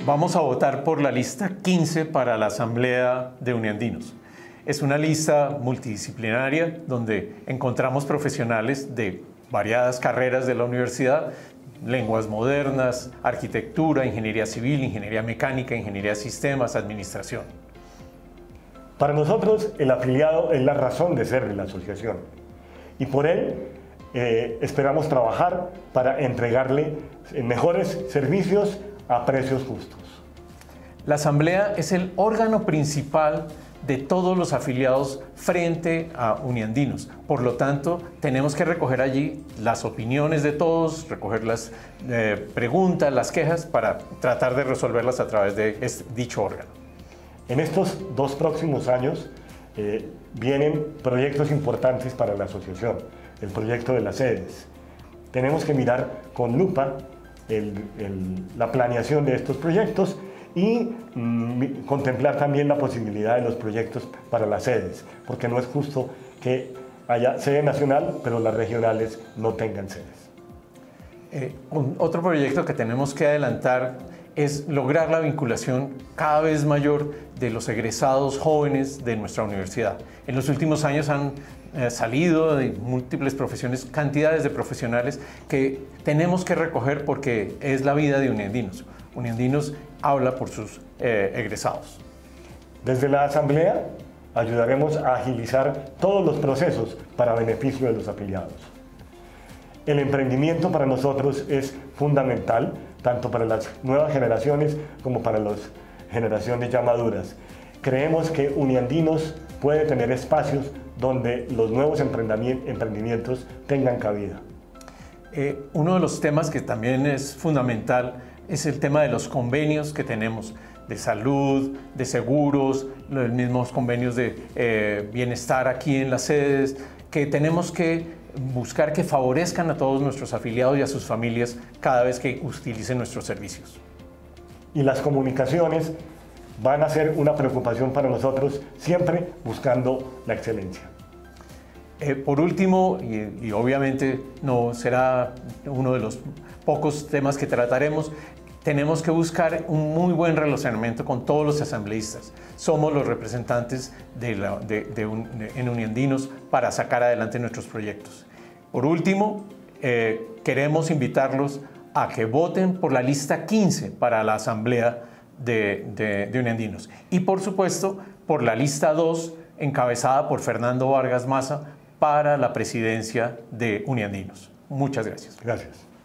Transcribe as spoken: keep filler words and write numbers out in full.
Vamos a votar por la lista quince para la Asamblea de Uniandinos. Es una lista multidisciplinaria donde encontramos profesionales de variadas carreras de la universidad, lenguas modernas, arquitectura, ingeniería civil, ingeniería mecánica, ingeniería de sistemas, administración. Para nosotros, el afiliado es la razón de ser de la asociación y por él eh, esperamos trabajar para entregarle mejores servicios a precios justos. La Asamblea es el órgano principal de todos los afiliados frente a Uniandinos. Por lo tanto, tenemos que recoger allí las opiniones de todos, recoger las eh, preguntas, las quejas, para tratar de resolverlas a través de este, dicho órgano. En estos dos próximos años eh, vienen proyectos importantes para la asociación, el proyecto de las sedes. Tenemos que mirar con lupa el, el, la planeación de estos proyectos y mm, contemplar también la posibilidad de los proyectos para las sedes, porque no es justo que haya sede nacional, pero las regionales no tengan sedes. Eh, un, otro proyecto que tenemos que adelantar es lograr la vinculación cada vez mayor de los egresados jóvenes de nuestra universidad. En los últimos años han eh, salido de múltiples profesiones, cantidades de profesionales que tenemos que recoger porque es la vida de Uniandinos. Uniandinos habla por sus eh, egresados. Desde la Asamblea ayudaremos a agilizar todos los procesos para beneficio de los afiliados. El emprendimiento para nosotros es fundamental, tanto para las nuevas generaciones como para las generaciones ya maduras. Creemos que Uniandinos puede tener espacios donde los nuevos emprendimientos tengan cabida. Eh, uno de los temas que también es fundamental es el tema de los convenios que tenemos de salud, de seguros, los mismos convenios de eh, bienestar aquí en las sedes, que tenemos que buscar que favorezcan a todos nuestros afiliados y a sus familias cada vez que utilicen nuestros servicios. Y las comunicaciones van a ser una preocupación para nosotros, siempre buscando la excelencia. Eh, por último, y, y obviamente no será uno de los pocos temas que trataremos, tenemos que buscar un muy buen relacionamiento con todos los asambleístas. Somos los representantes de la, de, de un, de, en Uniandinos para sacar adelante nuestros proyectos. Por último, eh, queremos invitarlos a que voten por la lista quince para la Asamblea de, de, de Uniandinos. Y por supuesto, por la lista dos, encabezada por Fernando Vargas Maza, para la presidencia de Uniandinos. Muchas gracias. Gracias.